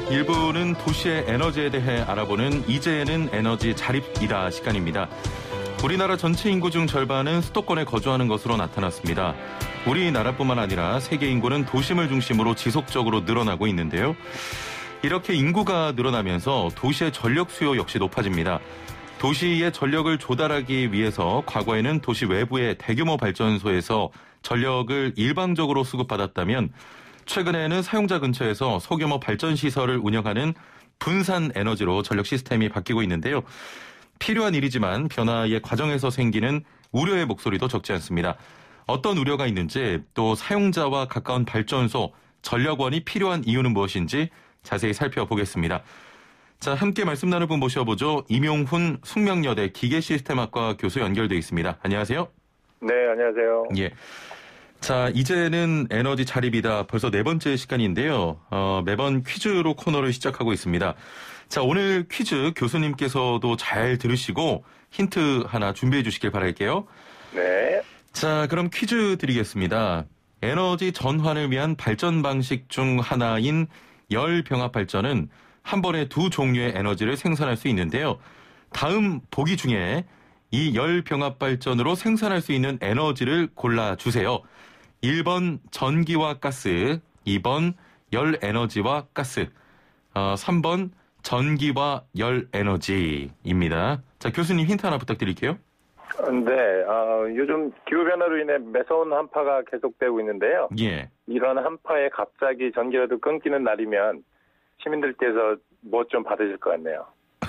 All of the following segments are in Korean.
일부는 도시의 에너지에 대해 알아보는 이제는 에너지 자립이다 시간입니다. 우리나라 전체 인구 중 절반은 수도권에 거주하는 것으로 나타났습니다. 우리나라뿐만 아니라 세계 인구는 도심을 중심으로 지속적으로 늘어나고 있는데요. 이렇게 인구가 늘어나면서 도시의 전력 수요 역시 높아집니다. 도시의 전력을 조달하기 위해서 과거에는 도시 외부의 대규모 발전소에서 전력을 일방적으로 수급받았다면 최근에는 사용자 근처에서 소규모 발전시설을 운영하는 분산 에너지로 전력 시스템이 바뀌고 있는데요. 필요한 일이지만 변화의 과정에서 생기는 우려의 목소리도 적지 않습니다. 어떤 우려가 있는지 또 사용자와 가까운 발전소, 전력원이 필요한 이유는 무엇인지 자세히 살펴보겠습니다. 자, 함께 말씀 나눌 분 모셔보죠. 임용훈 숙명여대 기계시스템학과 교수 연결돼 있습니다. 안녕하세요. 네, 안녕하세요. 예. 자, 이제는 에너지 자립이다. 벌써 네 번째 시간인데요. 매번 퀴즈로 코너를 시작하고 있습니다. 자, 오늘 퀴즈 교수님께서도 잘 들으시고 힌트 하나 준비해 주시길 바랄게요. 네. 자, 그럼 퀴즈 드리겠습니다. 에너지 전환을 위한 발전 방식 중 하나인 열병합 발전은 한 번에 두 종류의 에너지를 생산할 수 있는데요. 다음 보기 중에 이 열병합 발전으로 생산할 수 있는 에너지를 골라주세요. 1번 전기와 가스, 2번 열 에너지와 가스, 3번 전기와 열 에너지입니다. 자, 교수님 힌트 하나 부탁드릴게요. 네, 요즘 기후변화로 인해 매서운 한파가 계속되고 있는데요. 예. 이런 한파에 갑자기 전기라도 끊기는 날이면 시민들께서 무엇 좀 받으실 것 같네요.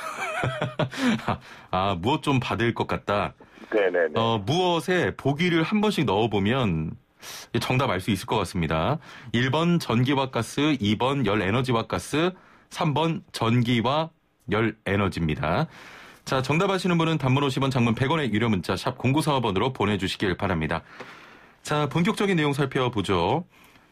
무엇 좀 받을 것 같다. 네네네. 무엇에 보기를 한 번씩 넣어보면 정답 알 수 있을 것 같습니다. 1번 전기와 가스, 2번 열 에너지와 가스, 3번 전기와 열 에너지입니다. 자, 정답 아시는 분은 단문 50원, 장문 100원의 유료 문자 샵 0945번으로 보내주시길 바랍니다. 자, 본격적인 내용 살펴보죠.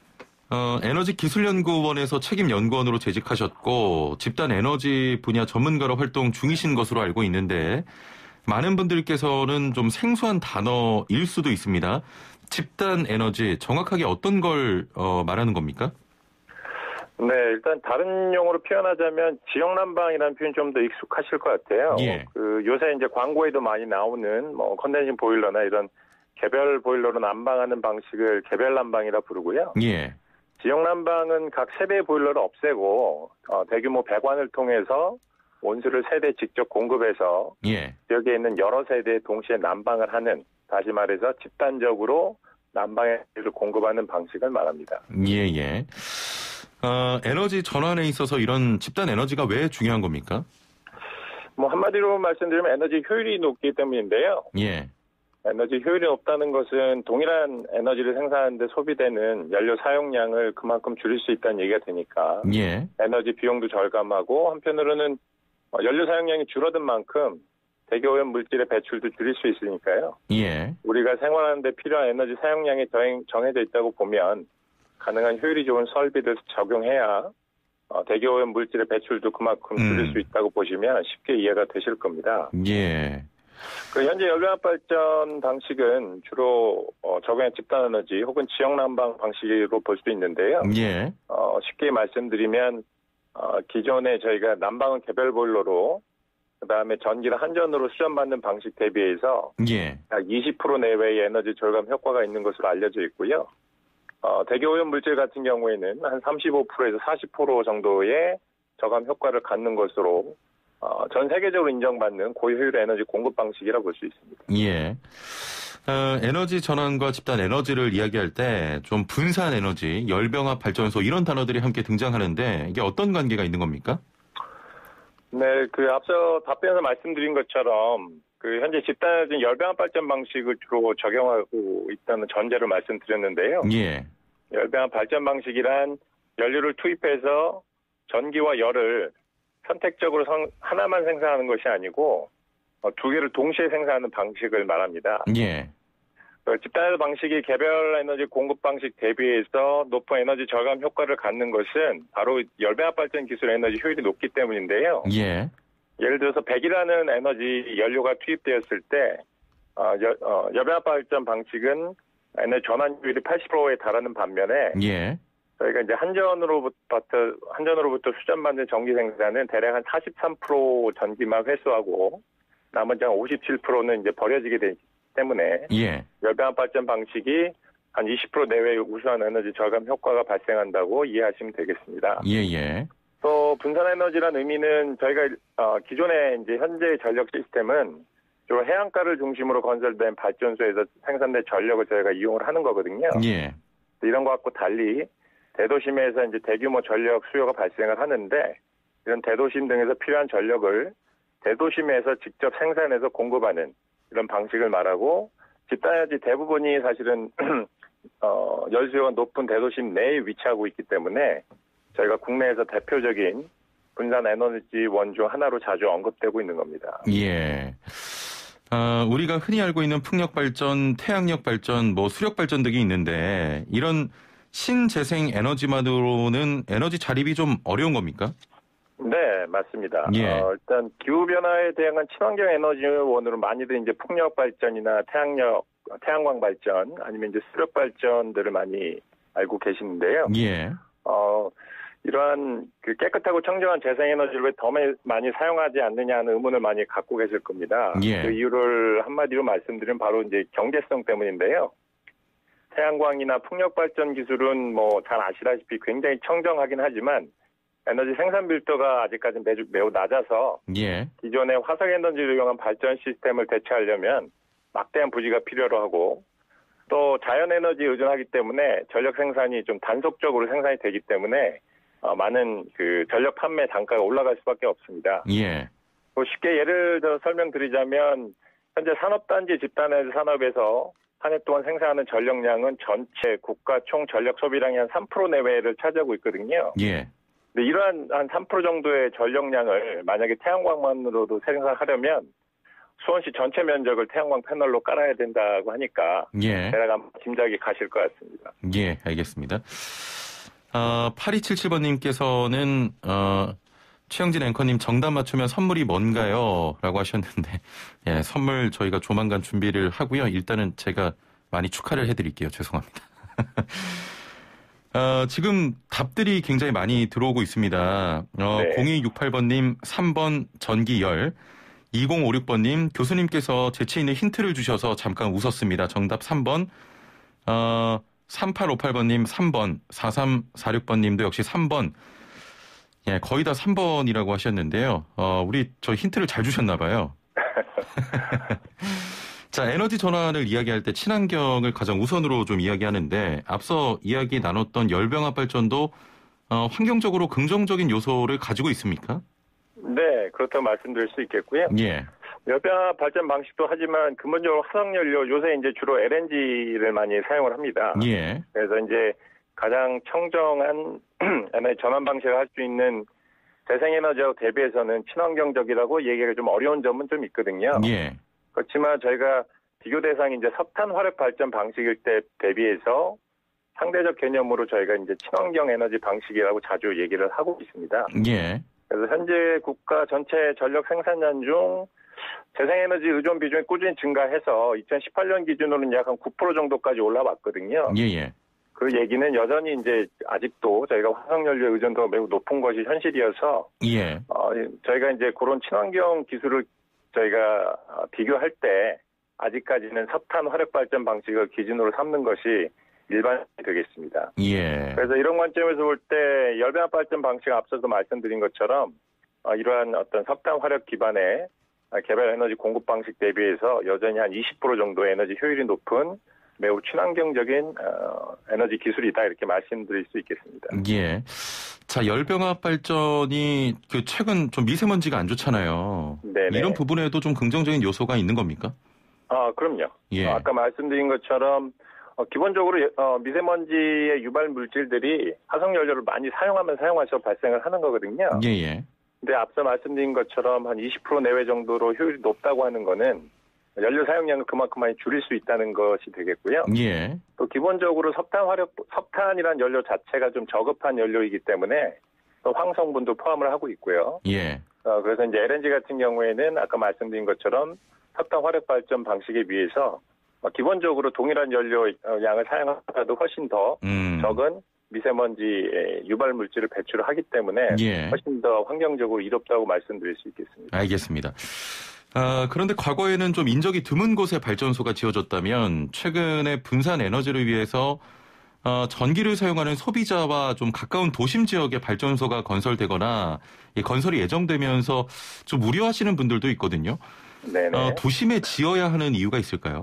에너지기술연구원에서 책임연구원으로 재직하셨고 집단 에너지 분야 전문가로 활동 중이신 것으로 알고 있는데 많은 분들께서는 좀 생소한 단어일 수도 있습니다. 집단 에너지, 정확하게 어떤 걸 말하는 겁니까? 네, 일단 다른 용어로 표현하자면 지역난방이라는 표현 좀 더 익숙하실 것 같아요. 예. 요새 이제 광고에도 많이 나오는 컨덴싱 보일러나 이런 개별 보일러로 난방하는 방식을 개별 난방이라 부르고요. 예. 지역 난방은 각 세대 보일러를 없애고 대규모 배관을 통해서 온수를 세대 직접 공급해서 예. 지역에 있는 여러 세대에 동시에 난방을 하는, 다시 말해서 집단적으로 난방을 공급하는 방식을 말합니다. 예. 에너지 전환에 있어서 이런 집단 에너지가 왜 중요한 겁니까? 한마디로 말씀드리면 에너지 효율이 높기 때문인데요. 예. 에너지 효율이 높다는 것은 동일한 에너지를 생산하는데 소비되는 연료 사용량을 그만큼 줄일 수 있다는 얘기가 되니까 예. 에너지 비용도 절감하고 한편으로는 연료 사용량이 줄어든 만큼 대기오염 물질의 배출도 줄일 수 있으니까요. 예. 우리가 생활하는 데 필요한 에너지 사용량이 정해져 있다고 보면 가능한 효율이 좋은 설비를 적용해야 대기오염 물질의 배출도 그만큼 줄일 수 있다고 보시면 쉽게 이해가 되실 겁니다. 예. 현재 열병합 발전 방식은 주로 적용한 집단에너지 혹은 지역난방 방식으로 볼 수 있는데요. 예. 쉽게 말씀드리면 기존에 저희가 난방은 개별 보일러로 그다음에 전기를 한전으로 수전받는 방식 대비해서 예. 약 20% 내외의 에너지 절감 효과가 있는 것으로 알려져 있고요. 대기오염 물질 같은 경우에는 한 35%에서 40% 정도의 저감 효과를 갖는 것으로 전 세계적으로 인정받는 고효율 에너지 공급 방식이라고 볼 수 있습니다. 예. 에너지 전환과 집단 에너지를 이야기할 때 좀 분산 에너지, 열병합 발전소 이런 단어들이 함께 등장하는데 이게 어떤 관계가 있는 겁니까? 네, 앞서 답변에서 말씀드린 것처럼 현재 집단 에너지 열병합 발전 방식을 주로 적용하고 있다는 전제를 말씀드렸는데요. 예. 열병합 발전 방식이란 연료를 투입해서 전기와 열을 선택적으로 하나만 생산하는 것이 아니고 두 개를 동시에 생산하는 방식을 말합니다. 예. 집단 에너지 방식이 개별 에너지 공급 방식 대비해서 높은 에너지 절감 효과를 갖는 것은 바로 열병합 발전 기술 에너지 효율이 높기 때문인데요. 예. 예를 들어서 100이라는 에너지 연료가 투입되었을 때 열병합 발전 방식은 에너지 전환율이 80%에 달하는 반면에 예. 저희가 이제 한전으로부터 수전받는 전기 생산은 대략 한 43% 전기만 회수하고 나머지 한 57%는 이제 버려지게 되기 때문에 예. 열병합 발전 방식이 한 20% 내외의 우수한 에너지 절감 효과가 발생한다고 이해하시면 되겠습니다. 예. 또 분산 에너지란 의미는 저희가 기존의 이제 현재 전력 시스템은 주로 해안가를 중심으로 건설된 발전소에서 생산된 전력을 저희가 이용을 하는 거거든요. 예. 이런 것과 달리 대도심에서 이제 대규모 전력 수요가 발생을 하는데 이런 대도심 등에서 필요한 전력을 대도심에서 직접 생산해서 공급하는 이런 방식을 말하고 집단에너지 대부분이 사실은 열수요가 높은 대도심 내에 위치하고 있기 때문에 저희가 국내에서 대표적인 분산 에너지 원 중 하나로 자주 언급되고 있는 겁니다. 예. 우리가 흔히 알고 있는 풍력 발전, 태양력 발전, 수력 발전 등이 있는데 이런 신재생 에너지만으로는 에너지 자립이 좀 어려운 겁니까? 네, 맞습니다. 예. 일단 기후변화에 대한 친환경 에너지원으로 많이들 이제 풍력 발전이나 태양광 발전 아니면 이제 수력 발전들을 많이 알고 계시는데요. 예. 이러한 그 깨끗하고 청정한 재생에너지를 왜 더 많이 사용하지 않느냐는 의문을 많이 갖고 계실 겁니다. 예. 그 이유를 한마디로 말씀드리면 바로 이제 경제성 때문인데요. 태양광이나 풍력 발전 기술은 잘 아시다시피 굉장히 청정하긴 하지만 에너지 생산 밀도가 아직까지 매우 낮아서 예. 기존의 화석 에너지를 이용한 발전 시스템을 대체하려면 막대한 부지가 필요로 하고 또 자연 에너지에 의존하기 때문에 전력 생산이 좀 단속적으로 생산이 되기 때문에 많은 그 전력 판매 단가가 올라갈 수밖에 없습니다. 예. 쉽게 예를 들어 설명드리자면 현재 산업단지 집단에너지 산업에서 한 해 동안 생산하는 전력량은 전체 국가 총 전력 소비량의 한 3% 내외를 차지하고 있거든요. 예. 근데 이러한 한 3% 정도의 전력량을 만약에 태양광만으로도 생산하려면 수원시 전체 면적을 태양광 패널로 깔아야 된다고 하니까 예. 대략 짐작이 가실 것 같습니다. 예, 알겠습니다. 8277번님께서는 최영진 앵커님 정답 맞추면 선물이 뭔가요? 라고 하셨는데 예, 선물 저희가 조만간 준비를 하고요. 일단은 제가 많이 축하를 해드릴게요. 죄송합니다. 지금 답들이 굉장히 많이 들어오고 있습니다. 네. 0268번님 3번 전기열 2056번님 교수님께서 재치 있는 힌트를 주셔서 잠깐 웃었습니다. 정답 3번 3858번님 3번 4346번님도 역시 3번 예, 거의 다 3번이라고 하셨는데요. 저 힌트를 잘 주셨나 봐요. 자, 에너지 전환을 이야기할 때 친환경을 가장 우선으로 좀 이야기하는데 앞서 이야기 나눴던 열병합 발전도 환경적으로 긍정적인 요소를 가지고 있습니까? 네, 그렇다고 말씀드릴 수 있겠고요. 예. 열병합 발전 방식도 하지만 근본적으로 화석연료 요새 이제 주로 LNG를 많이 사용을 합니다. 예. 그래서 이제 가장 청정한 에너지 전환 방식을 할 수 있는 재생에너지하고 대비해서는 친환경적이라고 얘기가 좀 어려운 점은 좀 있거든요. 예. 그렇지만 저희가 비교 대상이 이제 석탄 화력 발전 방식일 때 대비해서 상대적 개념으로 저희가 이제 친환경 에너지 방식이라고 자주 얘기를 하고 있습니다. 예. 그래서 현재 국가 전체 전력 생산량 중 재생에너지 의존 비중이 꾸준히 증가해서 2018년 기준으로는 약 한 9% 정도까지 올라왔거든요. 예. 그 얘기는 여전히 이제 아직도 저희가 화석연료 의존도가 매우 높은 것이 현실이어서 예. 저희가 이제 그런 친환경 기술을 저희가 비교할 때 아직까지는 석탄 화력 발전 방식을 기준으로 삼는 것이 일반이 되겠습니다. 예. 그래서 이런 관점에서 볼 때 열병합 발전 방식 앞서도 말씀드린 것처럼 이러한 어떤 석탄 화력 기반의 개발 에너지 공급 방식 대비해서 여전히 한 20% 정도의 에너지 효율이 높은 매우 친환경적인 에너지 기술이다 이렇게 말씀드릴 수 있겠습니다. 예. 자, 열병합 발전이 최근 좀 미세먼지가 안 좋잖아요. 네네. 이런 부분에도 좀 긍정적인 요소가 있는 겁니까? 그럼요. 예. 아까 말씀드린 것처럼 기본적으로 미세먼지의 유발 물질들이 화석연료를 많이 사용하면 사용할수록 발생을 하는 거거든요. 예. 근데 앞서 말씀드린 것처럼 한 20% 내외 정도로 효율이 높다고 하는 거는 연료 사용량을 그만큼 많이 줄일 수 있다는 것이 되겠고요. 예. 또 기본적으로 석탄이란 연료 자체가 좀 저급한 연료이기 때문에 또 황성분도 포함을 하고 있고요. 예. 그래서 이제 LNG 같은 경우에는 아까 말씀드린 것처럼 석탄 화력 발전 방식에 비해서 기본적으로 동일한 연료 양을 사용하더라도 훨씬 더 적은 미세먼지 유발 물질을 배출을 하기 때문에 예. 훨씬 더 환경적으로 이롭다고 말씀드릴 수 있겠습니다. 알겠습니다. 그런데 과거에는 좀 인적이 드문 곳에 발전소가 지어졌다면 최근에 분산 에너지를 위해서 전기를 사용하는 소비자와 좀 가까운 도심 지역에 발전소가 건설되거나 건설이 예정되면서 좀 우려하시는 분들도 있거든요. 네네. 도심에 지어야 하는 이유가 있을까요?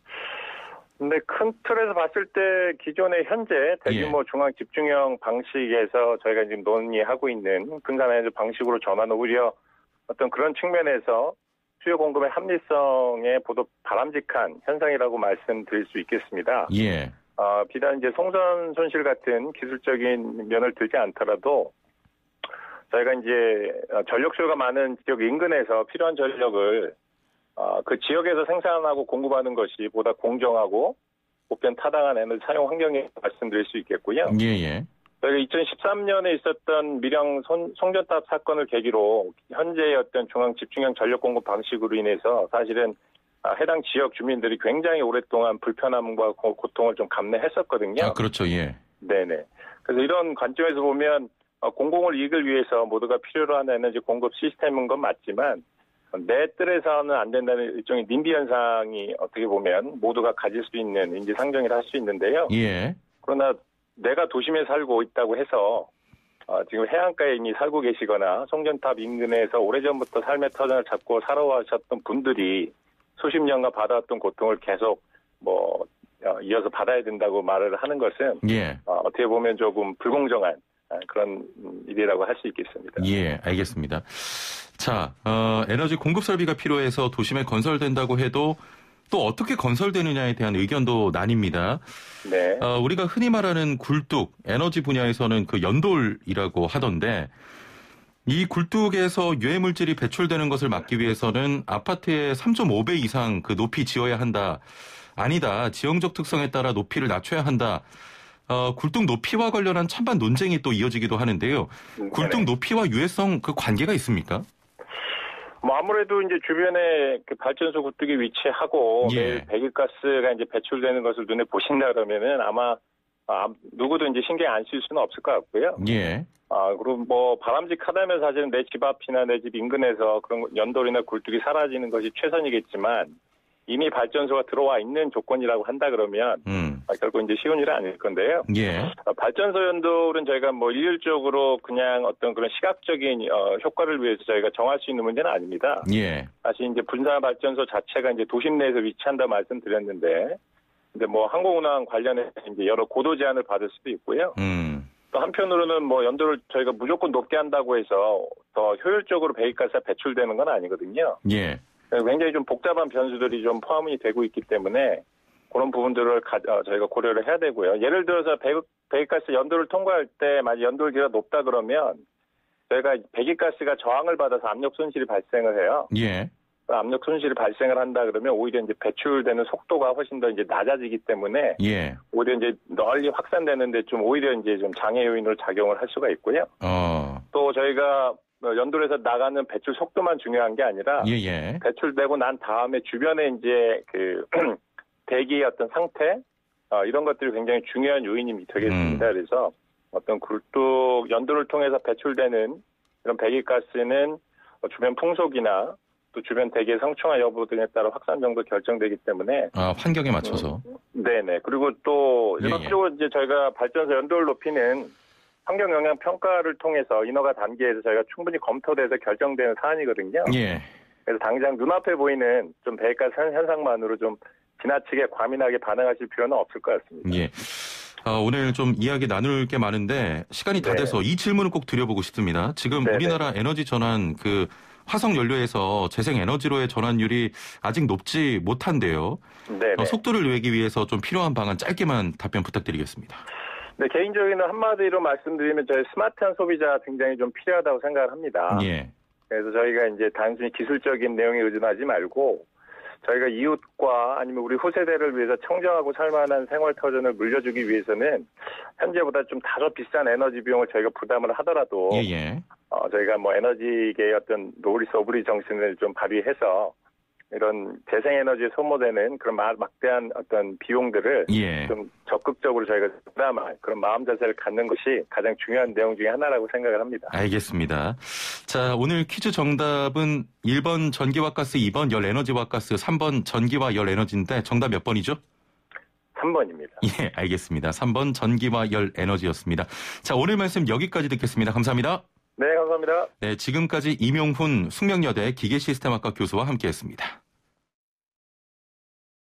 근데 큰 틀에서 봤을 때 기존의 현재 대규모 중앙 집중형 방식에서 저희가 지금 논의하고 있는 분산 에너지 방식으로 전환 오히려 어떤 그런 측면에서 수요 공급의 합리성에 보다 바람직한 현상이라고 말씀드릴 수 있겠습니다. 예. 비단 이제 송전 손실 같은 기술적인 면을 들지 않더라도 저희가 이제 전력 수요가 많은 지역 인근에서 필요한 전력을 그 지역에서 생산하고 공급하는 것이 보다 공정하고 보편 타당한 에너지 사용 환경에 말씀드릴 수 있겠고요. 예. 저희가 2013년에 있었던 밀양 송전탑 사건을 계기로 현재의 어떤 중앙 집중형 전력 공급 방식으로 인해서 사실은 해당 지역 주민들이 굉장히 오랫동안 불편함과 고통을 좀 감내했었거든요. 그렇죠. 예. 네네. 그래서 이런 관점에서 보면 공공을 이익을 위해서 모두가 필요로 하는 에너지 공급 시스템인 건 맞지만 내 뜰에서는 안 된다는 일종의 님비 현상이 어떻게 보면 모두가 가질 수 있는 인지상정이라 할 수 있는데요. 예. 그러나 내가 도심에 살고 있다고 해서 지금 해안가에 이미 살고 계시거나 송전탑 인근에서 오래전부터 삶의 터전을 잡고 살아와셨던 분들이 수십 년간 받아왔던 고통을 계속 이어서 받아야 된다고 말을 하는 것은 어떻게 보면 조금 불공정한 그런 일이라고 할 수 있겠습니다. 예, 알겠습니다. 자, 에너지 공급 설비가 필요해서 도심에 건설된다고 해도 또 어떻게 건설되느냐에 대한 의견도 나뉩니다. 네. 우리가 흔히 말하는 굴뚝, 에너지 분야에서는 그 연돌이라고 하던데 이 굴뚝에서 유해 물질이 배출되는 것을 막기 위해서는 아파트의 3.5배 이상 그 높이 지어야 한다. 아니다. 지형적 특성에 따라 높이를 낮춰야 한다. 굴뚝 높이와 관련한 찬반 논쟁이 또 이어지기도 하는데요. 굴뚝 높이와 유해성 그 관계가 있습니까? 아무래도 이제 주변에 그 발전소 굴뚝이 위치하고 매일 배기가스가 이제 배출되는 것을 눈에 보신다 그러면은 아마 누구도 이제 신경 안 쓸 수는 없을 것 같고요. 예. 그리고 바람직하다면 사실은 내 집 앞이나 내 집 인근에서 그런 연돌이나 굴뚝이 사라지는 것이 최선이겠지만 이미 발전소가 들어와 있는 조건이라고 한다 그러면 결국 이제 쉬운 일은 아닐 건데요. 예. 발전소 연돌은 저희가 일률적으로 그냥 어떤 그런 시각적인 효과를 위해서 저희가 정할 수 있는 문제는 아닙니다. 예. 사실 이제 분산 발전소 자체가 이제 도심 내에서 위치한다 말씀드렸는데, 근데 항공운항 관련해서 이제 여러 고도 제한을 받을 수도 있고요. 또 한편으로는 연도를 저희가 무조건 높게 한다고 해서 더 효율적으로 배기가스가 배출되는 건 아니거든요. 예. 굉장히 좀 복잡한 변수들이 좀 포함이 되고 있기 때문에 그런 부분들을 저희가 고려를 해야 되고요. 예를 들어서 배기가스 연도를 통과할 때 만약 연도기가 높다 그러면 저희가 배기가스가 저항을 받아서 압력 손실이 발생을 해요. 예. 압력 손실이 발생을 한다 그러면 오히려 이제 배출되는 속도가 훨씬 더 이제 낮아지기 때문에 오히려 이제 널리 확산되는데 좀 오히려 이제 좀 장애 요인으로 작용을 할 수가 있고요. 또 저희가 연돌에서 나가는 배출 속도만 중요한 게 아니라 배출되고 난 다음에 주변에 이제 그 대기의 어떤 상태 이런 것들이 굉장히 중요한 요인이 되겠습니다. 그래서 어떤 굴뚝 연돌을 통해서 배출되는 이런 배기가스는 주변 풍속이나 또 주변 대기의 성충화 여부 등에 따라 확산 정도 결정되기 때문에 환경에 맞춰서 네네. 그리고 또 이런쪽으로 이제 저희가 발전소 연도를 높이는 환경 영향 평가를 통해서 인허가 단계에서 저희가 충분히 검토돼서 결정되는 사안이거든요. 그래서 당장 눈앞에 보이는 좀 배기가스 현상만으로 좀 지나치게 과민하게 반응하실 필요는 없을 것 같습니다. 오늘 좀 이야기 나눌 게 많은데 시간이 다 돼서 이 질문을 꼭 드려보고 싶습니다. 지금 우리나라 에너지 전환 그 화석 연료에서 재생 에너지로의 전환율이 아직 높지 못한데요. 속도를 내기 위해서 좀 필요한 방안 짧게만 답변 부탁드리겠습니다. 네, 개인적인 한마디로 말씀드리면 저희 스마트한 소비자 굉장히 좀 필요하다고 생각을 합니다. 그래서 저희가 이제 단순히 기술적인 내용에 의존하지 말고 저희가 이웃과 아니면 우리 후세대를 위해서 청정하고 살만한 생활 터전을 물려주기 위해서는 현재보다 좀 다소 비싼 에너지 비용을 저희가 부담을 하더라도 저희가 에너지계의 어떤 노리스 오브리 정신을 좀 발휘해서 이런 재생에너지에 소모되는 그런 막대한 어떤 비용들을 예. 좀 적극적으로 저희가 부담할 그런 마음 자세를 갖는 것이 가장 중요한 내용 중에 하나라고 생각을 합니다. 알겠습니다. 자, 오늘 퀴즈 정답은 1번 전기와 가스, 2번 열에너지와 가스, 3번 전기와 열에너지인데 정답 몇 번이죠? 3번입니다. 예, 알겠습니다. 3번 전기와 열에너지였습니다. 자, 오늘 말씀 여기까지 듣겠습니다. 감사합니다. 네, 감사합니다. 네, 지금까지 임용훈 숙명여대 기계시스템학과 교수와 함께했습니다.